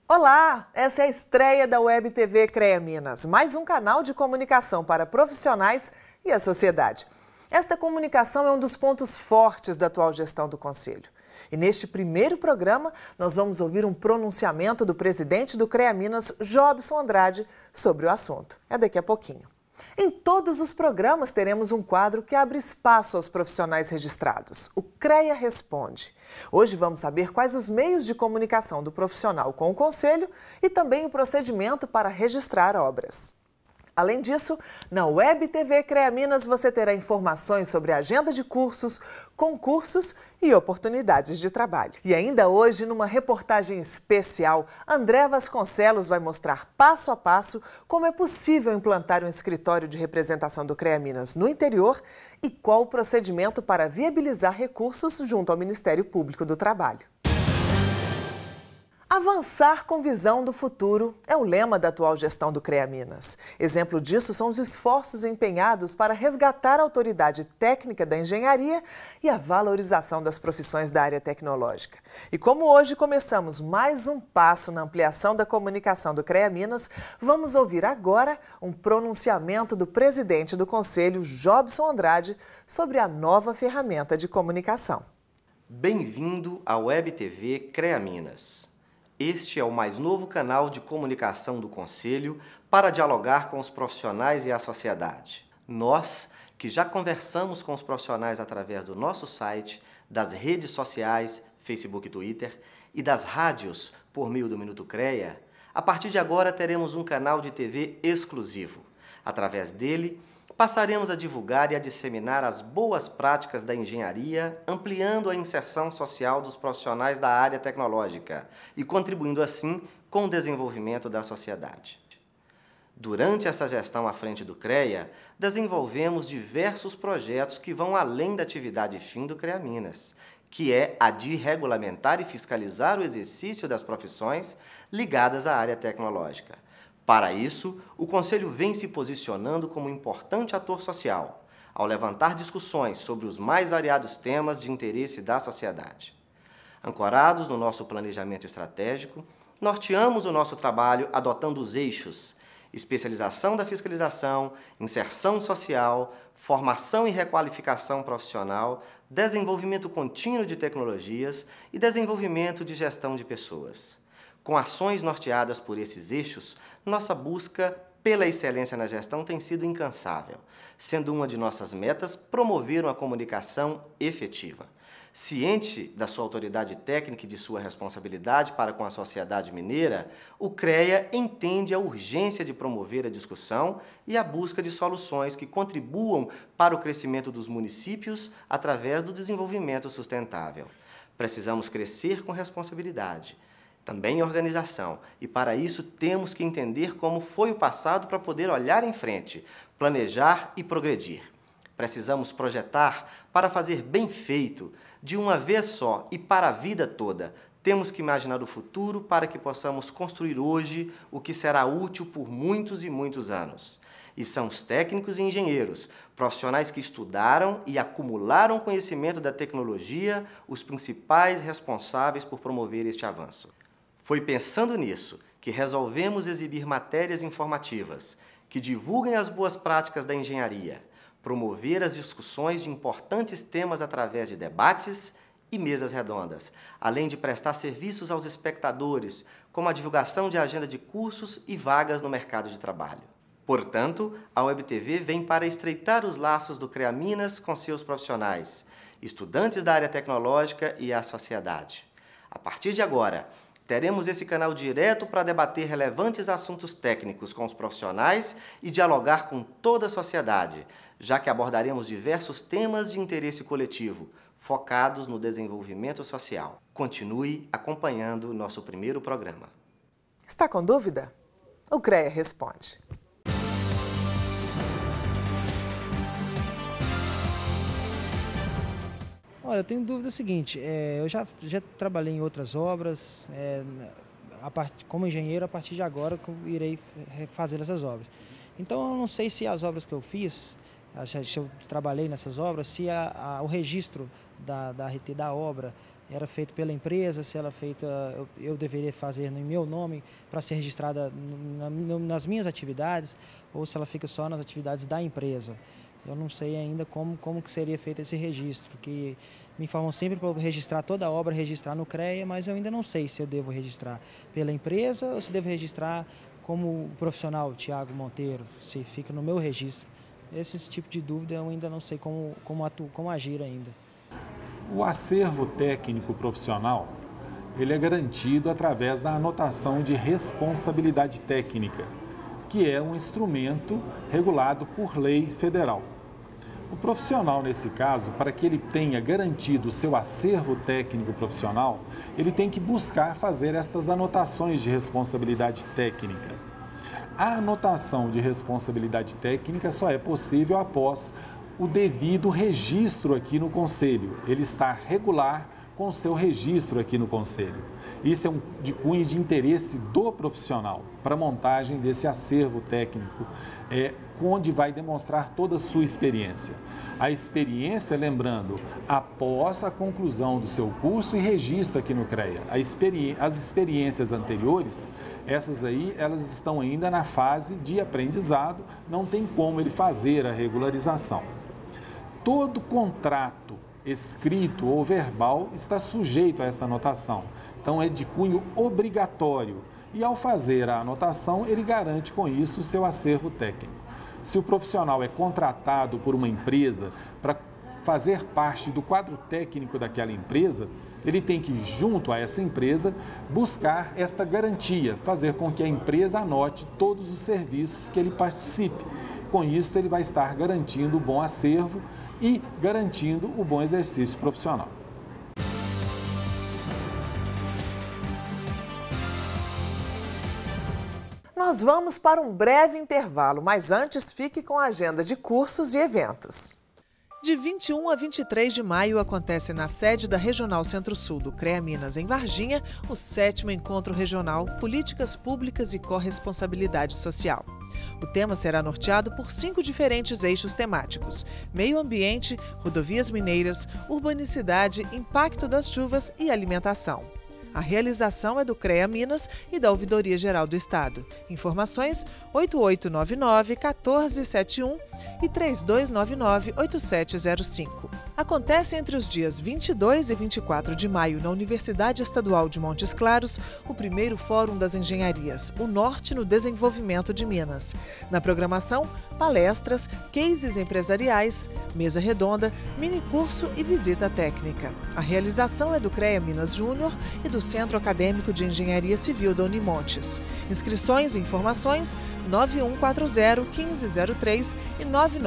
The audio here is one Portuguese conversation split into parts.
Olá, essa é a estreia da Web TV CREA Minas, mais um canal de comunicação para profissionais e a sociedade. Esta comunicação é um dos pontos fortes da atual gestão do Conselho. E neste primeiro programa, nós vamos ouvir um pronunciamento do presidente do CREA Minas, Jobson Andrade, sobre o assunto. É daqui a pouquinho. Em todos os programas teremos um quadro que abre espaço aos profissionais registrados, o CREA Responde. Hoje vamos saber quais os meios de comunicação do profissional com o Conselho e também o procedimento para registrar obras. Além disso, na Web TV CREA Minas você terá informações sobre a agenda de cursos, concursos e oportunidades de trabalho. E ainda hoje, numa reportagem especial, André Vasconcelos vai mostrar passo a passo como é possível implantar um escritório de representação do CREA Minas no interior e qual o procedimento para viabilizar recursos junto ao Ministério Público do Trabalho. Avançar com visão do futuro é o lema da atual gestão do CREA Minas. Exemplo disso são os esforços empenhados para resgatar a autoridade técnica da engenharia e a valorização das profissões da área tecnológica. E como hoje começamos mais um passo na ampliação da comunicação do CREA Minas, vamos ouvir agora um pronunciamento do presidente do Conselho, Jobson Andrade, sobre a nova ferramenta de comunicação. Bem-vindo à Web TV CREA Minas. Este é o mais novo canal de comunicação do Conselho para dialogar com os profissionais e a sociedade. Nós, que já conversamos com os profissionais através do nosso site, das redes sociais, Facebook e Twitter, e das rádios por meio do Minuto CREA, a partir de agora teremos um canal de TV exclusivo. Através dele, passaremos a divulgar e a disseminar as boas práticas da engenharia, ampliando a inserção social dos profissionais da área tecnológica e contribuindo assim com o desenvolvimento da sociedade. Durante essa gestão à frente do CREA, desenvolvemos diversos projetos que vão além da atividade fim do CREA Minas, que é a de regulamentar e fiscalizar o exercício das profissões ligadas à área tecnológica. Para isso, o Conselho vem se posicionando como um importante ator social, ao levantar discussões sobre os mais variados temas de interesse da sociedade. Ancorados no nosso planejamento estratégico, norteamos o nosso trabalho adotando os eixos: especialização da fiscalização, inserção social, formação e requalificação profissional, desenvolvimento contínuo de tecnologias e desenvolvimento de gestão de pessoas. Com ações norteadas por esses eixos, nossa busca pela excelência na gestão tem sido incansável, sendo uma de nossas metas promover uma comunicação efetiva. Ciente da sua autoridade técnica e de sua responsabilidade para com a sociedade mineira, o CREA entende a urgência de promover a discussão e a busca de soluções que contribuam para o crescimento dos municípios através do desenvolvimento sustentável. Precisamos crescer com responsabilidade, também organização, e para isso temos que entender como foi o passado para poder olhar em frente, planejar e progredir. Precisamos projetar para fazer bem feito, de uma vez só e para a vida toda. Temos que imaginar o futuro para que possamos construir hoje o que será útil por muitos e muitos anos. E são os técnicos e engenheiros, profissionais que estudaram e acumularam conhecimento da tecnologia, os principais responsáveis por promover este avanço. Foi pensando nisso que resolvemos exibir matérias informativas que divulguem as boas práticas da engenharia, promover as discussões de importantes temas através de debates e mesas redondas, além de prestar serviços aos espectadores, como a divulgação de agenda de cursos e vagas no mercado de trabalho. Portanto, a Web TV vem para estreitar os laços do CREA Minas com seus profissionais, estudantes da área tecnológica e a sociedade. A partir de agora, teremos esse canal direto para debater relevantes assuntos técnicos com os profissionais e dialogar com toda a sociedade, já que abordaremos diversos temas de interesse coletivo, focados no desenvolvimento social. Continue acompanhando nosso primeiro programa. Está com dúvida? O CREA Responde. Olha, eu tenho dúvida seguinte, eu já trabalhei em outras obras, como engenheiro, a partir de agora que eu irei fazer essas obras. Então eu não sei se as obras que eu fiz, se eu trabalhei nessas obras, se o registro da RT da obra era feita pela empresa, se ela é feita, eu deveria fazer em meu nome para ser registrada nas minhas atividades, ou se ela fica só nas atividades da empresa. Eu não sei ainda como que seria feito esse registro, que me informam sempre para eu registrar toda a obra, registrar no CREA, mas eu ainda não sei se eu devo registrar pela empresa ou se devo registrar como profissional, Tiago Monteiro, se fica no meu registro. Esse tipo de dúvida eu ainda não sei como agir ainda. O acervo técnico profissional, ele é garantido através da anotação de responsabilidade técnica, que é um instrumento regulado por lei federal. O profissional, nesse caso, para que ele tenha garantido o seu acervo técnico profissional, ele tem que buscar fazer estas anotações de responsabilidade técnica. A anotação de responsabilidade técnica só é possível após o devido registro aqui no Conselho. Ele está regular com o seu registro aqui no Conselho. Isso é de cunho de interesse do profissional para a montagem desse acervo técnico, onde vai demonstrar toda a sua experiência. A experiência, lembrando, após a conclusão do seu curso e registro aqui no CREA. As experiências anteriores, essas aí, elas estão ainda na fase de aprendizado, não tem como ele fazer a regularização. Todo contrato escrito ou verbal está sujeito a esta anotação, então é de cunho obrigatório e ao fazer a anotação ele garante com isso o seu acervo técnico. Se o profissional é contratado por uma empresa para fazer parte do quadro técnico daquela empresa, ele tem que, junto a essa empresa, buscar esta garantia, fazer com que a empresa anote todos os serviços que ele participe. Com isso, ele vai estar garantindo o bom acervo e garantindo o bom exercício profissional. Nós vamos para um breve intervalo, mas antes fique com a agenda de cursos e eventos. De 21 a 23 de maio acontece na sede da Regional Centro-Sul do CREA Minas, em Varginha, o 7º Encontro Regional Políticas Públicas e Corresponsabilidade Social. O tema será norteado por 5 diferentes eixos temáticos: meio ambiente, rodovias mineiras, urbanicidade, impacto das chuvas e alimentação. A realização é do CREA Minas e da Ouvidoria Geral do Estado. Informações 8899-1471 e 3299-8705. Acontece entre os dias 22 e 24 de maio na Universidade Estadual de Montes Claros o primeiro Fórum das Engenharias, o Norte no Desenvolvimento de Minas. Na programação, palestras, cases empresariais, mesa redonda, minicurso e visita técnica. A realização é do CREA Minas Júnior e do Centro Acadêmico de Engenharia Civil da Unimontes. Inscrições e informações 9140-1503 e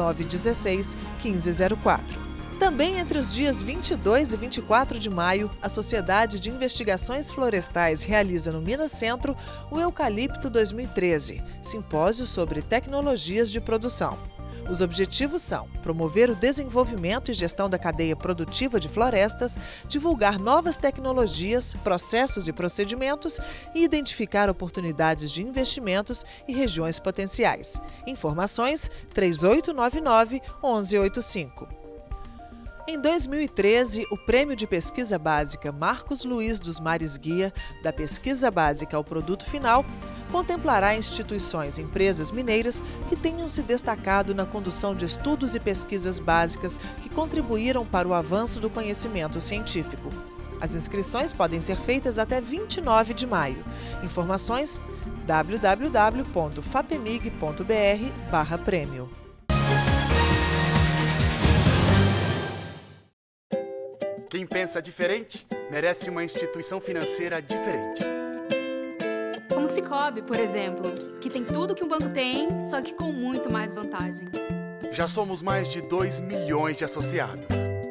9916-1504. Também entre os dias 22 e 24 de maio, a Sociedade de Investigações Florestais realiza no Minas Centro o Eucalipto 2013, simpósio sobre tecnologias de produção. Os objetivos são promover o desenvolvimento e gestão da cadeia produtiva de florestas, divulgar novas tecnologias, processos e procedimentos e identificar oportunidades de investimentos e regiões potenciais. Informações 3899-1185. Em 2013, o Prêmio de Pesquisa Básica Marcos Luiz dos Mares Guia, da pesquisa básica ao produto final, contemplará instituições e empresas mineiras que tenham se destacado na condução de estudos e pesquisas básicas que contribuíram para o avanço do conhecimento científico. As inscrições podem ser feitas até 29 de maio. Informações www.fapemig.br/prêmio. Quem pensa diferente merece uma instituição financeira diferente. Como o Sicoob, por exemplo, que tem tudo que um banco tem, só que com muito mais vantagens. Já somos mais de 2 milhões de associados.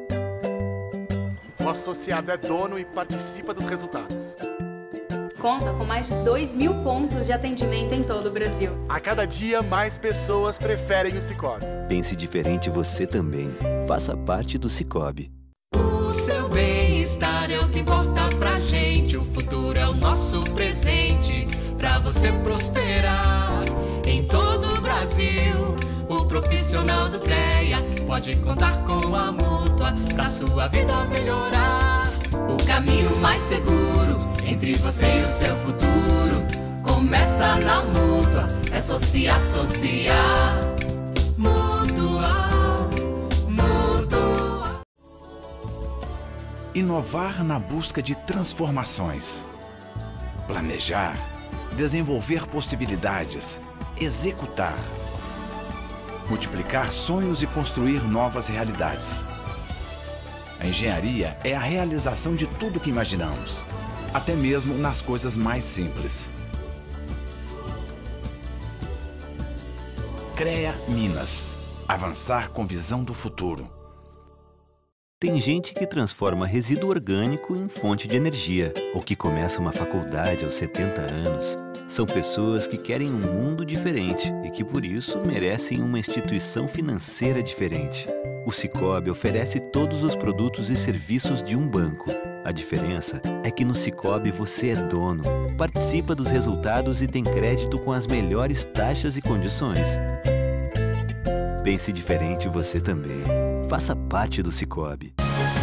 O associado é dono e participa dos resultados. Conta com mais de 2.000 pontos de atendimento em todo o Brasil. A cada dia, mais pessoas preferem o Sicoob. Pense diferente você também. Faça parte do Sicoob. O seu bem-estar é o que importa pra gente. O futuro é o nosso presente. Pra você prosperar em todo o Brasil, o profissional do CREA pode contar com a mútua pra sua vida melhorar. o caminho mais seguro entre você e o seu futuro. Começa na Mútua, é associar. Mútua. Inovar na busca de transformações. Planejar, desenvolver possibilidades, executar. Multiplicar sonhos e construir novas realidades. A engenharia é a realização de tudo que imaginamos, até mesmo nas coisas mais simples. CREA Minas. Avançar com visão do futuro. Tem gente que transforma resíduo orgânico em fonte de energia, ou que começa uma faculdade aos 70 anos. São pessoas que querem um mundo diferente e que, por isso, merecem uma instituição financeira diferente. O Sicoob oferece todos os produtos e serviços de um banco. A diferença é que no Sicoob você é dono, participa dos resultados e tem crédito com as melhores taxas e condições. Pense diferente você também. Faça parte do Sicoob.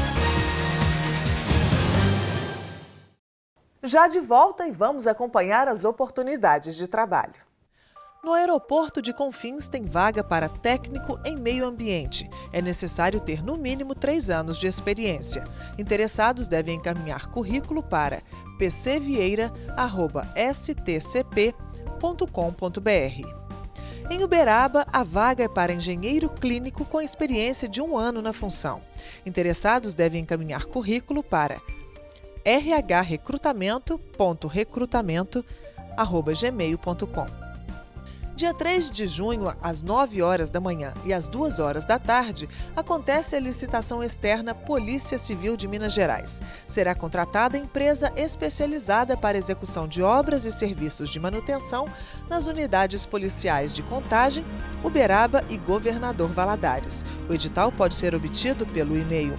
Já de volta e vamos acompanhar as oportunidades de trabalho. No aeroporto de Confins tem vaga para técnico em meio ambiente. É necessário ter no mínimo 3 anos de experiência. Interessados devem encaminhar currículo para pcvieira@stcp.com.br. Em Uberaba, a vaga é para engenheiro clínico com experiência de 1 ano na função. Interessados devem encaminhar currículo para rhrecrutamento.recrutamento@gmail.com. Dia 3 de junho, às 9 horas da manhã e às 2 horas da tarde, acontece a licitação externa Polícia Civil de Minas Gerais. Será contratada empresa especializada para execução de obras e serviços de manutenção nas unidades policiais de Contagem, Uberaba e Governador Valadares. O edital pode ser obtido pelo e-mail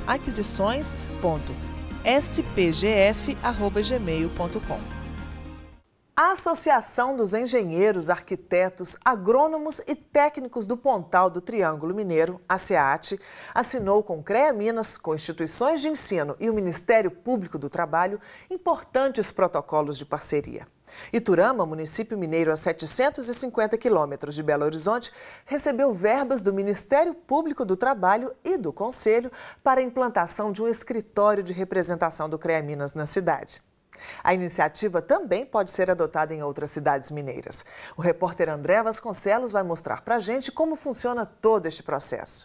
aquisições.spgf@gmail.com. A Associação dos Engenheiros, Arquitetos, Agrônomos e Técnicos do Pontal do Triângulo Mineiro, a SEAT, assinou com CREA Minas, com instituições de ensino e o Ministério Público do Trabalho, importantes protocolos de parceria. Iturama, município mineiro a 750 quilômetros de Belo Horizonte, recebeu verbas do Ministério Público do Trabalho e do Conselho para a implantação de um escritório de representação do CREA Minas na cidade. A iniciativa também pode ser adotada em outras cidades mineiras. O repórter André Vasconcelos vai mostrar pra gente como funciona todo este processo.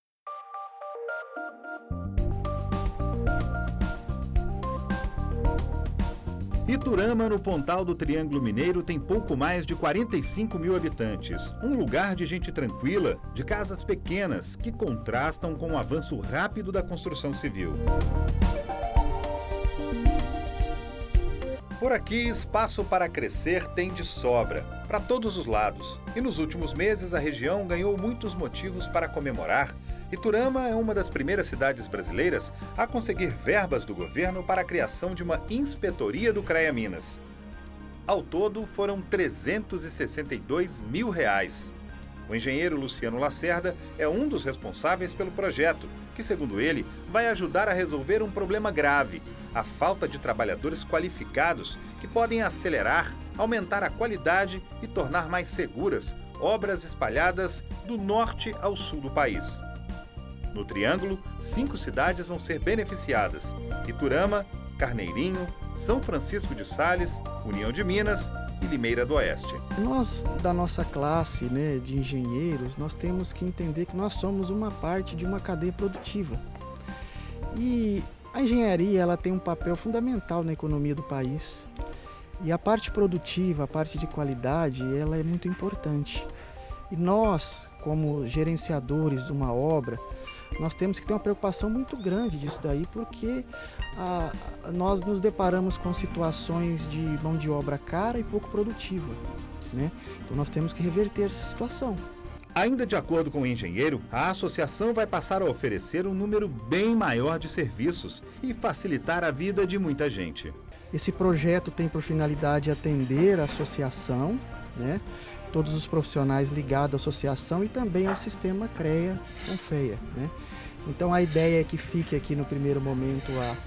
Iturama, no Pontal do Triângulo Mineiro, tem pouco mais de 45 mil habitantes. Um lugar de gente tranquila, de casas pequenas, que contrastam com o avanço rápido da construção civil. Por aqui, espaço para crescer tem de sobra, para todos os lados. E nos últimos meses, a região ganhou muitos motivos para comemorar. Iturama é uma das primeiras cidades brasileiras a conseguir verbas do governo para a criação de uma inspetoria do CREA Minas. Ao todo, foram R$ 362 mil. O engenheiro Luciano Lacerda é um dos responsáveis pelo projeto, que, segundo ele, vai ajudar a resolver um problema grave: a falta de trabalhadores qualificados que podem acelerar, aumentar a qualidade e tornar mais seguras obras espalhadas do norte ao sul do país. No Triângulo, 5 cidades vão ser beneficiadas: Iturama, Carneirinho, São Francisco de Sales, União de Minas e Limeira do Oeste. Nós, da nossa classe, de engenheiros, nós temos que entender que nós somos uma parte de uma cadeia produtiva. E a engenharia, ela tem um papel fundamental na economia do país. E a parte produtiva, a parte de qualidade, ela é muito importante. E nós, como gerenciadores de uma obra, nós temos que ter uma preocupação muito grande disso daí, porque nós nos deparamos com situações de mão de obra cara e pouco produtiva, Então nós temos que reverter essa situação. Ainda de acordo com o engenheiro, a associação vai passar a oferecer um número bem maior de serviços e facilitar a vida de muita gente. Esse projeto tem por finalidade atender a associação, todos os profissionais ligados à associação e também ao sistema CREA-CONFEA. Então a ideia é que fique aqui no primeiro momento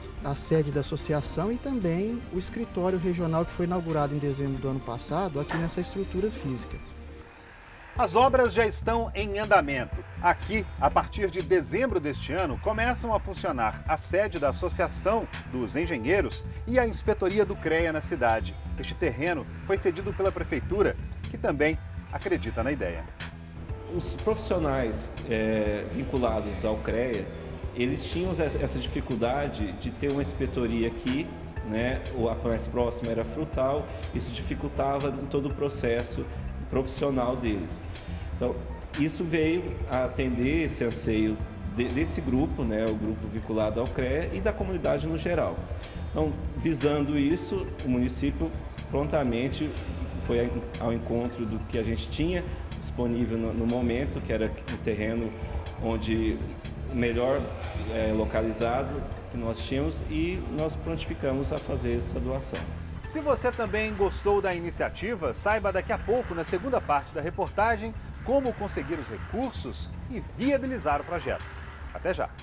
a sede da associação e também o escritório regional que foi inaugurado em dezembro do ano passado aqui nessa estrutura física. As obras já estão em andamento. Aqui, a partir de dezembro deste ano, começam a funcionar a sede da Associação dos Engenheiros e a Inspetoria do CREA na cidade. Este terreno foi cedido pela Prefeitura, que também acredita na ideia. Os profissionais vinculados ao CREA, eles tinham essa dificuldade de ter uma inspetoria aqui, né? A mais próxima era Frutal, isso dificultava em todo o processo profissional deles. Então, isso veio a atender esse anseio desse grupo, né? O grupo vinculado ao CREA e da comunidade no geral. Então, visando isso, o município prontamente foi ao encontro do que a gente tinha disponível no momento, que era o terreno onde melhor localizado que nós tínhamos, e nós prontificamos a fazer essa doação. Se você também gostou da iniciativa, saiba daqui a pouco, na segunda parte da reportagem, como conseguir os recursos e viabilizar o projeto. Até já!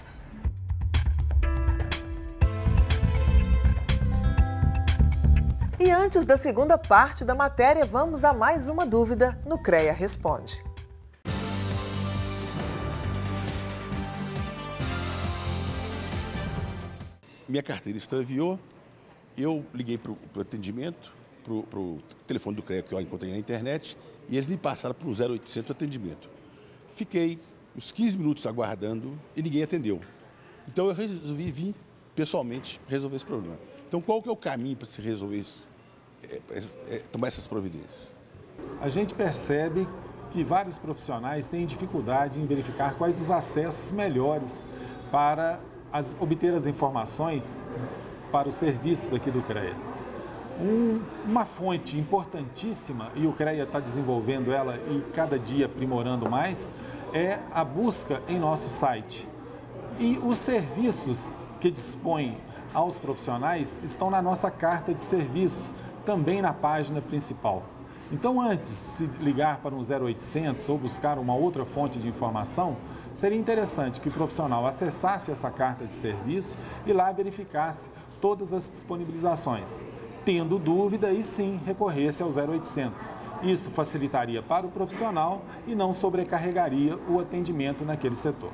E antes da segunda parte da matéria, vamos a mais uma dúvida no CREA Responde. Minha carteira extraviou, eu liguei para o atendimento, para o telefone do CREA que eu encontrei na internet, e eles me passaram para o 0800 atendimento. Fiquei uns 15 minutos aguardando e ninguém atendeu. Então eu resolvi vir pessoalmente resolver esse problema. Então qual que é o caminho para se resolver isso? Tomar essas providências? A gente percebe que vários profissionais têm dificuldade em verificar quais os acessos melhores para obter as informações para os serviços aqui do CREA. Uma fonte importantíssima, e o CREA está desenvolvendo ela e cada dia aprimorando mais, é a busca em nosso site. E os serviços que dispõem aos profissionais estão na nossa carta de serviços, também na página principal. Então, antes de se ligar para um 0800 ou buscar uma outra fonte de informação, seria interessante que o profissional acessasse essa carta de serviço e lá verificasse todas as disponibilizações. Tendo dúvida, e sim, recorresse ao 0800. Isto facilitaria para o profissional e não sobrecarregaria o atendimento naquele setor.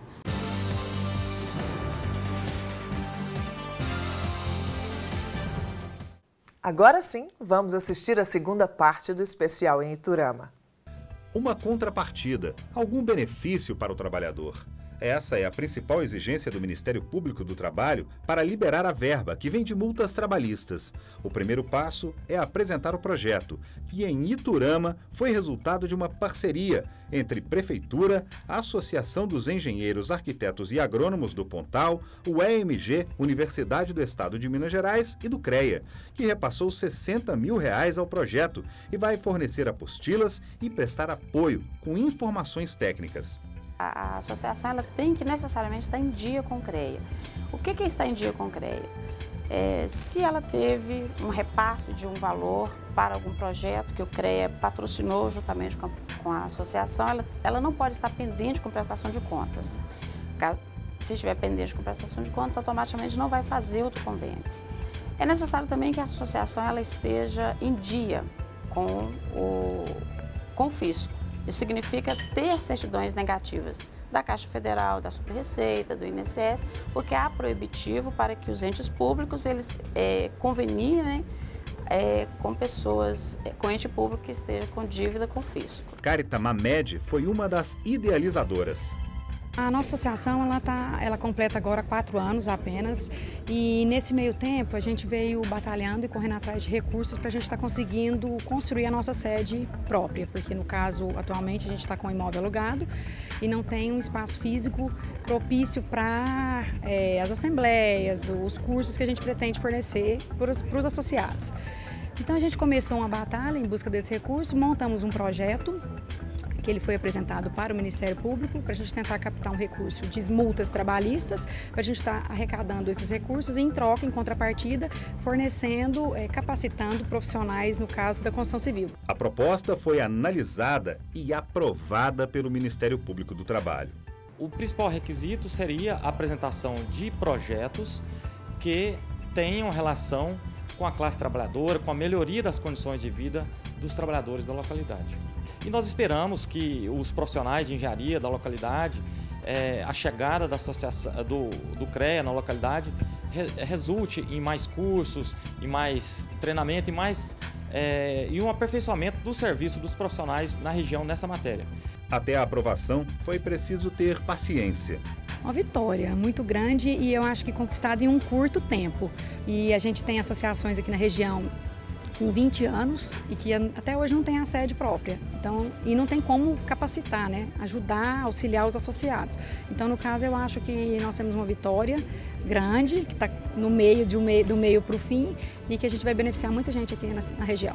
Agora sim, vamos assistir a segunda parte do especial em Iturama. Uma contrapartida, algum benefício para o trabalhador. Essa é a principal exigência do Ministério Público do Trabalho para liberar a verba que vem de multas trabalhistas. O primeiro passo é apresentar o projeto, que em Iturama foi resultado de uma parceria entre Prefeitura, a Associação dos Engenheiros, Arquitetos e Agrônomos do Pontal, o EMG, Universidade do Estado de Minas Gerais e do CREA, que repassou R$60 mil ao projeto e vai fornecer apostilas e prestar apoio com informações técnicas. A associação ela tem que necessariamente estar em dia com o CREA. O que é estar em dia com o CREA? Se ela teve um repasse de um valor para algum projeto que o CREA patrocinou juntamente com a associação, ela não pode estar pendente com prestação de contas. Se estiver pendente com prestação de contas, automaticamente não vai fazer outro convênio. É necessário também que a associação ela esteja em dia com o fisco. Isso significa ter certidões negativas da Caixa Federal, da Super-Receita, do INSS, porque há proibitivo para que os entes públicos eles conveniem com pessoas, com ente público que esteja com dívida com o fisco. Carita Mamed foi uma das idealizadoras. A nossa associação ela completa agora 4 anos apenas, e nesse meio tempo a gente veio batalhando e correndo atrás de recursos para a gente estar conseguindo construir a nossa sede própria, porque no caso atualmente a gente está com um imóvel alugado e não tem um espaço físico propício para as assembleias, os cursos que a gente pretende fornecer para os associados. Então a gente começou uma batalha em busca desse recurso, montamos um projeto que ele foi apresentado para o Ministério Público, para a gente tentar captar um recurso de multas trabalhistas, para a gente estar arrecadando esses recursos e, em troca, em contrapartida, fornecendo, capacitando profissionais, no caso da construção civil. A proposta foi analisada e aprovada pelo Ministério Público do Trabalho. O principal requisito seria a apresentação de projetos que tenham relação com a classe trabalhadora, com a melhoria das condições de vida dos trabalhadores da localidade. E nós esperamos que os profissionais de engenharia da localidade, a chegada da associação do CREA na localidade, resulte em mais cursos, em mais treinamento e um aperfeiçoamento do serviço dos profissionais na região nessa matéria. Até a aprovação foi preciso ter paciência. Uma vitória muito grande e eu acho que conquistada em um curto tempo. E a gente tem associações aqui na região com 20 anos e que até hoje não tem a sede própria. Então, e não tem como capacitar, né? Ajudar, auxiliar os associados. Então, no caso, eu acho que nós temos uma vitória grande, que está no meio do meio para o fim e que a gente vai beneficiar muita gente aqui na região.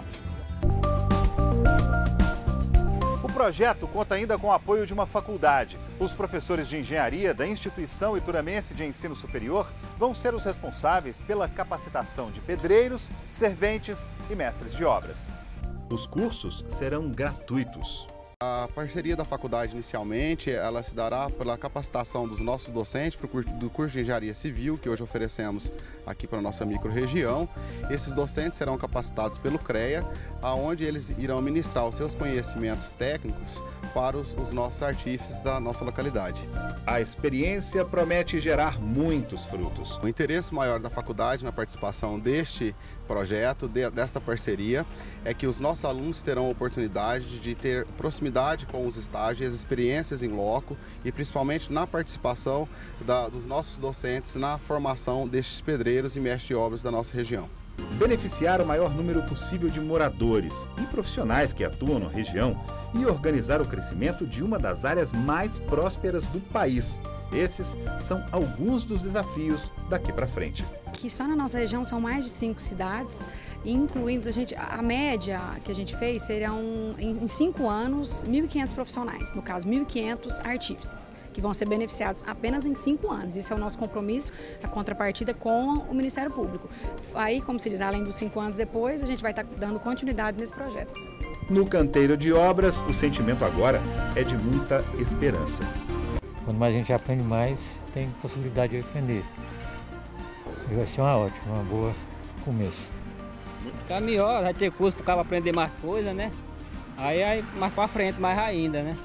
O projeto conta ainda com o apoio de uma faculdade. Os professores de engenharia da Instituição Ituramense de Ensino Superior vão ser os responsáveis pela capacitação de pedreiros, serventes e mestres de obras. Os cursos serão gratuitos. A parceria da faculdade, inicialmente, ela se dará pela capacitação dos nossos docentes do curso de Engenharia Civil, que hoje oferecemos aqui para a nossa microrregião. Esses docentes serão capacitados pelo CREA, onde eles irão ministrar os seus conhecimentos técnicos para os nossos artífices da nossa localidade. A experiência promete gerar muitos frutos. O interesse maior da faculdade na participação deste projeto, desta parceria, é que os nossos alunos terão a oportunidade de ter proximidade com os estágios, as experiências em loco e principalmente na participação dos nossos docentes na formação destes pedreiros e mestres de obras da nossa região. Beneficiar o maior número possível de moradores e profissionais que atuam na região e organizar o crescimento de uma das áreas mais prósperas do país. Esses são alguns dos desafios daqui para frente. Que só na nossa região são mais de 5 cidades, incluindo a média que a gente fez seriam em 5 anos 1.500 profissionais, no caso 1.500 artífices, que vão ser beneficiados apenas em 5 anos. Isso é o nosso compromisso, a contrapartida com o Ministério Público. Aí, como se diz, além dos 5 anos depois, a gente vai estar dando continuidade nesse projeto. No canteiro de obras, o sentimento agora é de muita esperança. Quando mais a gente aprende mais, tem possibilidade de aprender. E vai ser uma boa começo. Ficar melhor, vai ter curso para o cara aprender mais coisas, né? Aí mais para frente, mais ainda, né?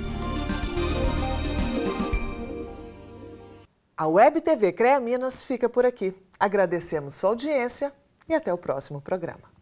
A Web TV CREA Minas fica por aqui. Agradecemos sua audiência e até o próximo programa.